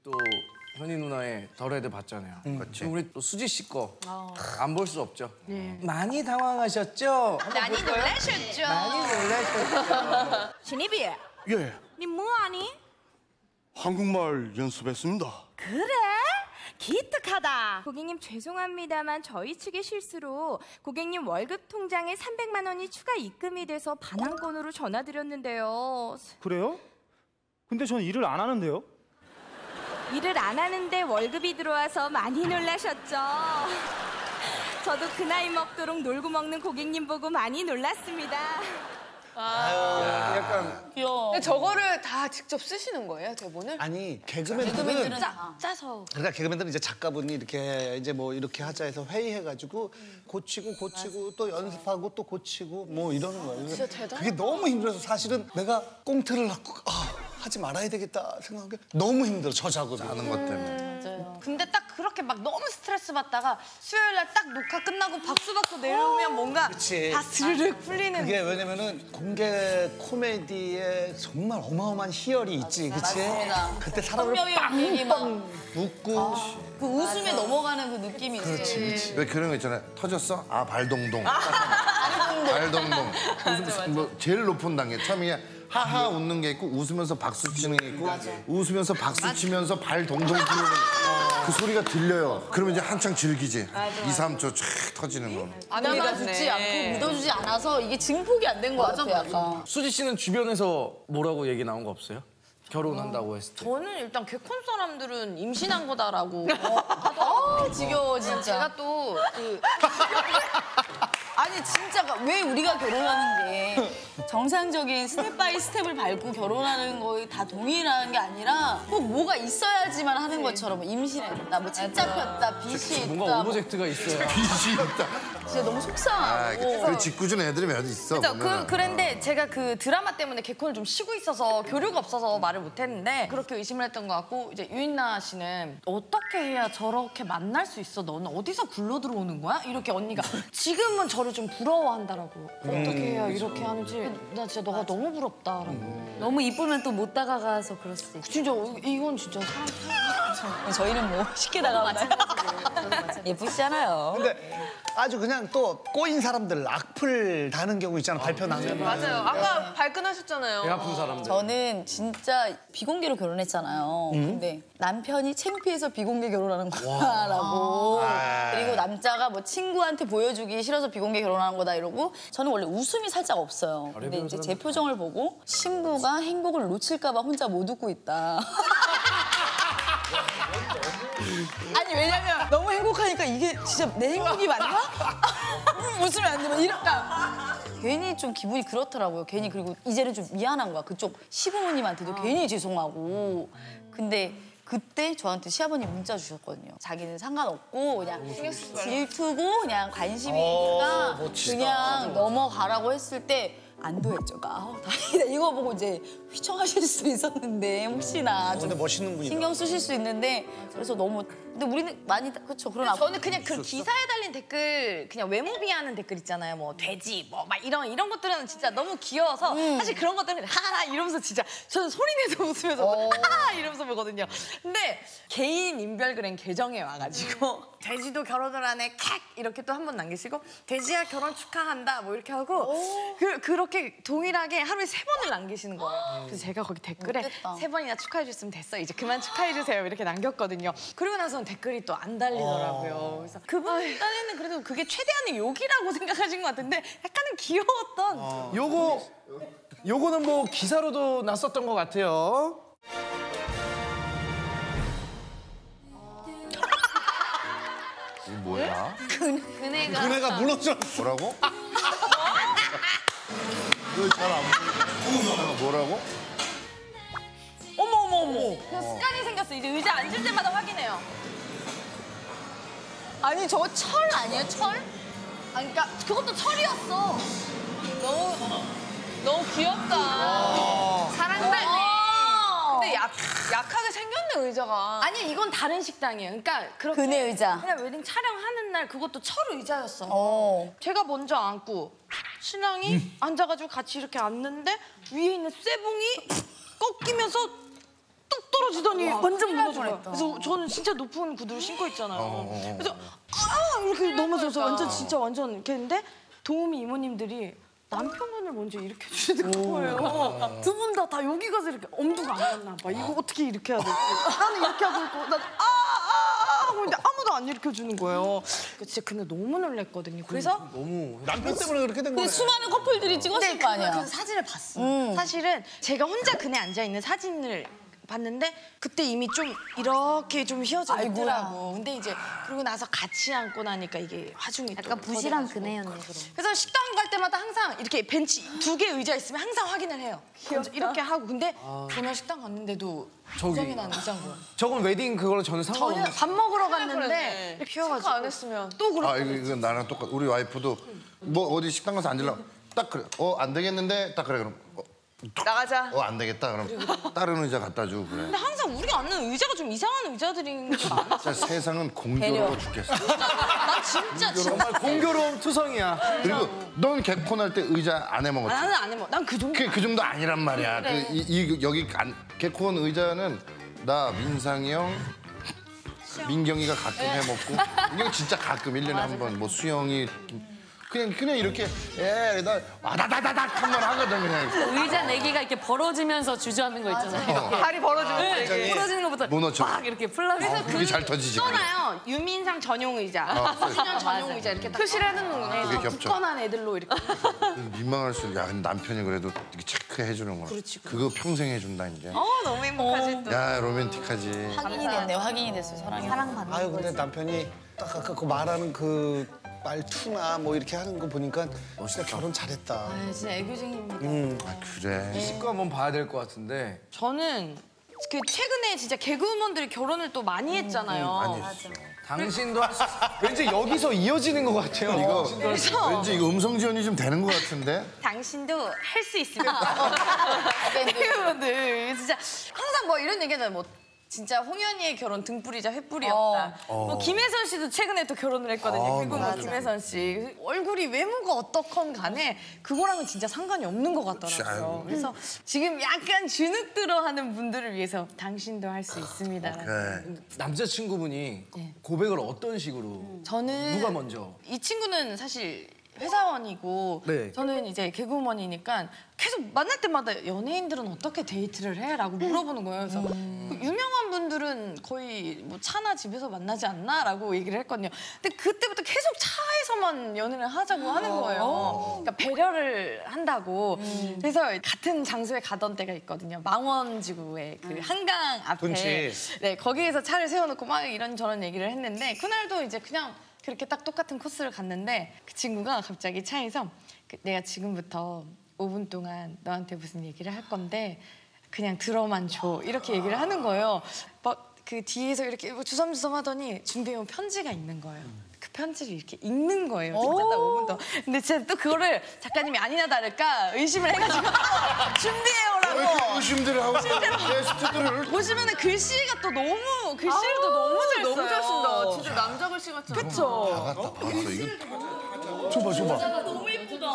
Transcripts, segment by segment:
또 현희 누나의 덜헤드 봤잖아요. 그렇지. 우리 또 수지 씨 거 안 볼 수 없죠. 네. 많이 당황하셨죠? 많이 놀라셨죠? 많이 놀라셨죠? 신입이, 예, 니 뭐하니? 한국말 연습했습니다. 그래? 기특하다. 고객님 죄송합니다만 저희 측의 실수로 고객님 월급 통장에 300만 원이 추가 입금이 돼서 반환권으로 전화드렸는데요. 그래요? 근데 전 일을 안 하는데요? 일을 안 하는데 월급이 들어와서 많이 놀라셨죠? 저도 그 나이 먹도록 놀고 먹는 고객님 보고 많이 놀랐습니다. 약간 귀여워. 근데 저거를 다 직접 쓰시는 거예요, 대본을? 아니 개그맨들은 짜서. 그러니까 개그맨들은 이제 작가분이 이렇게 이제 뭐 이렇게 하자 해서 회의해가지고 고치고 또 연습하고 또 고치고 뭐 이러는 거예요. 진짜 대단하다. 그게 너무 힘들어서 사실은 내가 꽁트를 하지 말아야 되겠다 생각한 게 너무 힘들어 저 작업이. 아는 것 때문에. 근데 딱 그렇게 막 너무 스트레스 받다가 수요일 날 딱 녹화 끝나고 박수 받고 내려오면 뭔가 그치. 다 스르륵 풀리는. 그게 왜냐면은 공개 코미디에 정말 어마어마한 희열이 있지, 그치? 맞습니다. 그때 사람을 선명히 막 웃고. 그 웃음에 넘어가는 그 느낌이 있어요. 그렇지. 왜 그런 거 있잖아요. 터졌어? 아, 발동동. 발동동. 무슨 뭐 제일 높은 단계. 처음에 하하 웃는 게 있고 웃으면서 박수 치는 게 있고 웃으면서 박수 치면서 발 동동 부르는 그 소리가 들려요. 그러면 이제 한창 즐기지. 2, 3초 촥 터지는 거. 믿어주지 않고 믿어주지 않아서 이게 증폭이 안 된 것 같아요. 약간. 수지 씨는 주변에서 뭐라고 얘기 나온 거 없어요? 결혼한다고 했을 때. 저는 일단 개콘 사람들은 임신한 거다라고. 지겨워 진짜. 제가 또 그 아니 진짜 왜 우리가 결혼하는 게 정상적인 스텝 바이 스텝을 밟고 결혼하는 거에 다 동의라는 게 아니라 꼭 뭐가 있어야지만 하는 것처럼 뭐 임신했다, 뭐 책 잡혔다, 빚이 있다. 뭔가 오브젝트가 있어요. 빚이 있다. 진짜 너무 아, 속상하고. 그 짓궂은 애들이 몇 있어. 보면은. 그런데 제가 그 드라마 때문에 개콘을 좀 쉬고 있어서 교류가 없어서 말을 못 했는데 그렇게 의심을 했던 것 같고 이제 유인나 씨는 어떻게 해야 저렇게 만날 수 있어? 너는 어디서 굴러 들어오는 거야? 이렇게 언니가 지금은 저를 좀 부러워한다라고. 어떻게 해야 이렇게 하는지 나 진짜 너가 너무 부럽다라고. 너무 이쁘면 또 못 다가가서 그럴 수도 있고. 진짜 이건 진짜 사람 저희는 뭐 쉽게 다가가나요? 예쁘시잖아요. 근데 아주 그냥 또 꼬인 사람들 악플 다는 경우 있잖아, 발표 나면. 맞아요. 아까 발끈하셨잖아요. 배 아픈 사람들. 저는 진짜 비공개로 결혼했잖아요. 근데 남편이 창피해서 비공개 결혼하는 거다라고. 그리고 남자가 뭐 친구한테 보여주기 싫어서 비공개 결혼하는 거다 이러고 저는 원래 웃음이 살짝 없어요. 근데 이제 제 표정을 보고 신부가 행복을 놓칠까 봐 혼자 못 웃고 있다. 아니 왜냐면 너무 행복하니까 이게 진짜 내 행복이 맞나? 웃으면 안 되면 이럴까? 괜히 좀 기분이 그렇더라고요. 괜히 그리고 이제는 좀 미안한 거야. 그쪽 시부모님한테도 괜히 죄송하고. 근데 그때 저한테 시아버님 문자 주셨거든요. 자기는 상관없고 그냥 질투고 그냥 관심이니까 그냥 넘어가라고 했을 때 안도했죠. 다행이다. 이거 보고 이제 휘청하실 수 있었는데 혹시나 좀 근데 멋있는 분이다. 신경 쓰실 수 있는데 그래서 너무 근데 우리는 많이 그렇죠. 그런 저는 그냥 그 기사에 달린 댓글 그냥 외모 비하하는 댓글 있잖아요. 뭐 돼지 뭐 막 이런 것들은 진짜 너무 귀여워서 사실 그런 것들은 하하 이러면서 진짜 저는 소리내서 웃으면서 하하 이러면서 보거든요. 근데 개인 인별그램 계정에 와가지고 돼지도 결혼을 하네 칵 이렇게 또 한 번 남기시고 돼지야 결혼 축하한다 뭐 이렇게 하고 그렇게 동일하게 하루에 3번을 남기시는 거예요. 그래서 제가 거기 댓글에 못됐다. 3번이나 축하해 줬으면 됐어 이제 그만 축하해 주세요 이렇게 남겼거든요. 그리고 나서는 댓글이 또 안 달리더라고요. 그래서 그분 딴에는 그래도 그게 최대한의 욕이라고 생각하신 것 같은데 약간은 귀여웠던. 요거는 뭐 기사로도 났었던 것 같아요. 이게 뭐야? 그네가 무너졌어. 뭐라고? 왜 잘 안 보여? 뭐라고? 어머. 그냥 습관이 생겼어. 이제 의자 앉을 때마다 확인해요. 아니 저거 철 아니에요? 철? 아니, 그러니까 그것도 철이었어. 너무 귀엽다. 사랑받네. 근데 약하게 생겼네 의자가. 아니 이건 다른 식당이에요. 그러니까 그렇게 그네 의자. 그냥 웨딩 촬영하는 날 그것도 철 의자였어. 제가 먼저 앉고 신랑이 앉아가지고 같이 이렇게 앉는데 위에 있는 쇠붕이 꺾이면서 뚝 떨어지더니 완전 무너져요. 그래서 저는 진짜 높은 구두를 신고 있잖아요. 그래서 이렇게 넘어져서 완전 이렇게 했는데 도우미 이모님들이 남편분을 먼저 일으켜 주시는 거예요. 두 분 다 여기 가서 이렇게 엄두가 안 났나 봐. 이거 어떻게 이렇게 해야 될지. 나는 이렇게 하고 있고 난 하고 있는데 아무도 안 일으켜 주는 거예요. 진짜 근데 너무 놀랐거든요. 그래서 남편 때문에 그렇게 된 거네. 수많은 커플들이 찍었을 거 아니야. 그래서 사진을 봤어. 사실은 제가 혼자 그네 앉아 있는 사진을 봤는데 그때 이미 좀 이렇게 좀 휘어져 있더라고. 근데 이제 그러고 나서 같이 앉고 나니까 이게 화중이 약간 부실한 그네였네 그럼. 그래서 식당 갈 때마다 항상 이렇게 벤치 2개 의자 있으면 항상 확인을 해요. 먼저 이렇게 하고 근데 전날 식당 갔는데도 고장이 나는 의자인 거야. 저건 웨딩 그걸로 저는 상관없는. 저는 밥 먹으러 갔는데 이렇게 휘어가지고 안 했으면 또 그렇고. 아 이거 나랑 똑같. 우리 와이프도 뭐 어디 식당 가서 앉으려고 딱 그래. 안 되겠는데 딱 그래 그럼. 나가자. 안 되겠다 그럼 다른 의자 갖다 주고 그래. 근데 항상 우리가 앉는 의자가 좀 이상한 의자들인 게 많아. 진짜 세상은 공교로워 죽겠어. 난 진짜 정말 공교로움 투성이야. 그리고 넌 개콘할 때 의자 안 해먹었지? 나는 안 해먹어. 난 그 정도. 그 정도 아니란 말이야. 여기 개콘 의자는 나 민상이 형, 민경이가 가끔 해먹고 민경이 진짜 가끔 1년에 한 번 뭐 수영이 그냥 이렇게 나 와다다다닥 한 번 하거든 그냥. 의자 4개가 이렇게 벌어지면서 주저앉는 거 있잖아요. 다리 벌어지면 부러지는 것보다 문어처럼. 막 이렇게 플라면서 그게 잘 터지지. 그래. 써놔요. 유민상 전용 의자, 신현 전용 의자 이렇게 표시를 해놓는구나. 그게 겹쳐. 굳건한 애들로 이렇게. 민망할수록 야 근데 남편이 그래도 이렇게 체크해 주는 거야. 그거 평생 해준다 이제. 너무 행복하지 또. 야 로맨틱하지. 확인이 됐네요. 확인이 됐어. 사랑이. 사랑받는 아유 근데 남편이 딱 아까 그 말하는 그 말투나 뭐 이렇게 하는 거 보니까 진짜 결혼 잘했다. 아, 진짜 애교쟁이입니다. 그래. 식구 한번 봐야 될 것 같은데. 저는 그 최근에 진짜 개그우먼들이 결혼을 또 많이 했잖아요. 당신도 왠지 여기서 이어지는 것 같아요. 이거 그래서 왠지 이거 음성 지원이 좀 되는 것 같은데. 당신도 할 수 있습니다. 개그우먼들 진짜 항상 뭐 이런 얘기하잖아요. 뭐 진짜 홍현이의 결혼 등불이자 횃불이었다. 뭐 김혜선 씨도 최근에 또 결혼을 했거든요. 개그우먼 김혜선 씨. 얼굴이 외모가 어떻건 간에 그거랑은 진짜 상관이 없는 것 같더라고요. 그래서 지금 약간 주눅 들어하는 분들을 위해서 당신도 할 수 있습니다. 남자친구분이 고백을 어떤 식으로? 저는 누가 먼저? 이 친구는 사실 회사원이고 네. 저는 이제 개그우먼이니까 계속 만날 때마다 연예인들은 어떻게 데이트를 해? 라고 물어보는 거예요. 그래서 그 유명한 분들은 거의 뭐 차나 집에서 만나지 않나? 라고 얘기를 했거든요. 근데 그때부터 계속 차에서만 연애를 하자고 하는 거예요. 그러니까 배려를 한다고. 그래서 같은 장소에 가던 때가 있거든요. 망원지구의 그 한강 앞에. 분치. 네, 거기에서 차를 세워놓고 막 이런저런 얘기를 했는데 그날도 이제 그냥 그렇게 딱 똑같은 코스를 갔는데 그 친구가 갑자기 차에서 내가 지금부터 5분 동안 너한테 무슨 얘기를 할 건데 그냥 들어만 줘 이렇게 얘기를 하는 거예요. 막 그 뒤에서 이렇게 주섬주섬 하더니 준비해온 편지가 있는 거예요. 그 편지를 이렇게 읽는 거예요. 진짜 딱 5분 동안. 근데 진짜 또 그거를 작가님이 아니나 다를까 의심을 해가지고 준비해오라고. 왜 이렇게 의심들을 하고 게스트들을. 보시면은 글씨가 또 너무 글씨를 또 너무 잘 써요. 너무 잘 쓴다. 진짜 남자 글씨 같잖아. 그쵸? 박았다 박았어 이거. 줘봐. 너무 예쁘다.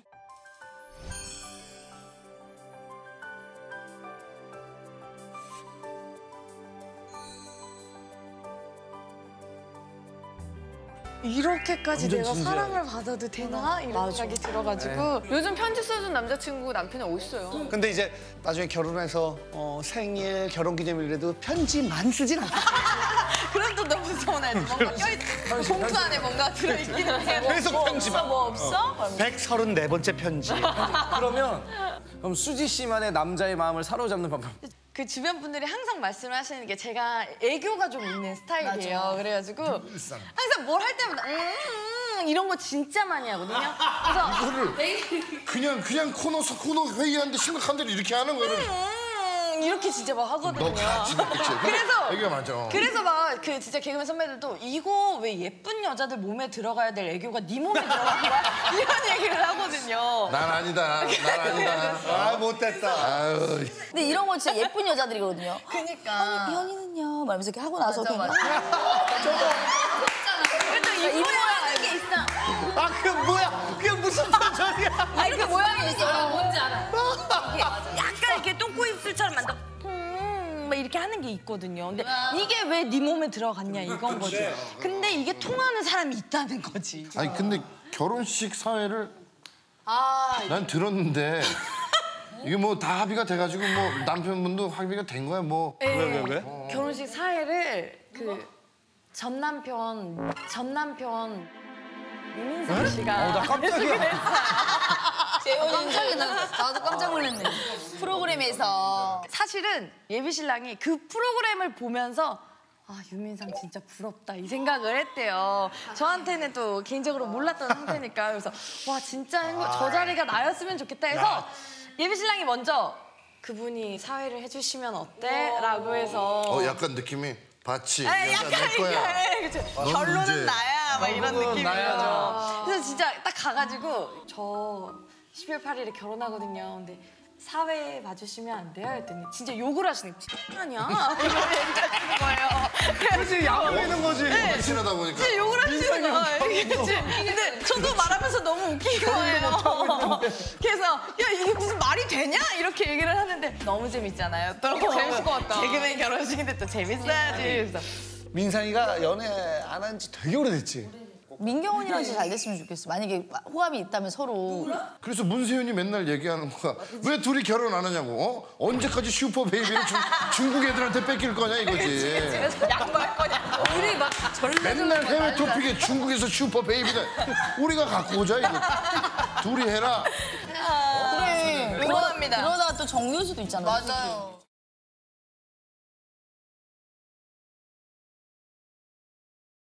이렇게까지 내가 사랑을 받아도 되나? 이런 생각이 들어가지고 요즘 편지 써준 남자친구 남편이 어딨어요? 근데 이제 나중에 결혼해서 생일, 결혼기념일에도 편지만 쓰진 않다. 그럼 또 너무 서운하지. 뭔가 껴있 봉투 안에 뭔가 들어있긴 해. 계속 편지만. 뭐 없어? 134번째 편지. 그럼 수지 씨만의 남자의 마음을 사로잡는 방법. 그 주변 분들이 항상 말씀을 하시는 게 제가 애교가 좀 있는 스타일이에요. 그래가지고 항상 뭘 할 때마다 이런 거 진짜 많이 하거든요. 그래서 그냥 코너 회의하는데 심각한 대로 이렇게 하는 거를. 이렇게 진짜 막 하거든요. 너 같이 그치? 그래서 애교가 많죠. 그래서 막 그 진짜 개그맨 선배들도 이거 왜 예쁜 여자들 몸에 들어가야 될 애교가 네 몸에 들어간 거야? 이런 얘기를 하거든요. 난 아니다. 아 못됐다. 아유. 근데 이런 건 진짜 예쁜 여자들이거든요. 그러니까 현이는요? 말하면서 이렇게 하고 나서 그냥 그래도 이 모양하는 게 있어. 아 그 뭐야? 그게 무슨 표정이야? 아 이렇게 모양이 있어. 뭔지 알아. 이게 약간 이렇게 똥꼬 입술처럼 만들어. 막 이렇게 하는 게 있거든요. 근데 이게 왜 네 몸에 들어갔냐 이건 거지. 근데 이게 통하는 사람이 있다는 거지. 아니 근데 결혼식 사회를 난 들었는데 이게 뭐 다 합의가 돼가지고 뭐 남편분도 합의가 된 거야 뭐. 왜? 결혼식 사회를 그 전 남편 유민상 씨가 나 깜짝이야. 깜짝이야. 나도 깜짝 놀랐네. 프로그램에서. 사실은 예비 신랑이 그 프로그램을 보면서 아 유민상 진짜 부럽다 이 생각을 했대요. 저한테는 또 개인적으로 몰랐던 상태니까 그래서 와 진짜 저 자리가 나였으면 좋겠다 해서 예비 신랑이 먼저 그분이 사회를 해주시면 어때? 라고 해서 약간 느낌이 봤지. 에, 여자 내 거야. 그쵸. 넌 결론은 이제 나야 막 이런 느낌인 나야. 거죠. 그래서 진짜 딱 가가지고 저 12월 8일에 결혼하거든요. 근데 사회 봐주시면 안 돼요? 했더니 진짜 욕을 하시는 거예요. 아니야? 이거 얘기하시는 거예요. 그렇지, 야구하는 거지. 친하다 보니까. 진짜 욕을 하시는 거예요. 그치? 근데 저도 말하면서 너무 웃긴 거예요. 그래서 야 이게 무슨 말이 되냐? 이렇게 얘기를 하는데 너무 재밌잖아요. 또 재밌을 것 같다. 개그맨 결혼식인데 또 재밌어야지. 그래서 민상이가 연애 안 한 지 되게 오래됐지. 민경훈이랑 진짜 잘 됐으면 좋겠어. 만약에 호감이 있다면 서로. 그래서 문세윤이 맨날 얘기하는 거야. 왜 둘이 결혼 안 하냐고. 언제까지 슈퍼 베이비를 중국 애들한테 뺏길 거냐 이거지. 집에서 양보할 거냐? 우리 막 맨날 해외 토픽에 중국에서 슈퍼 베이비다. 우리가 갖고 오자 이거. 둘이 해라. 그래. 응원합니다. 그러다가 또 정유수도 있잖아. 맞아요.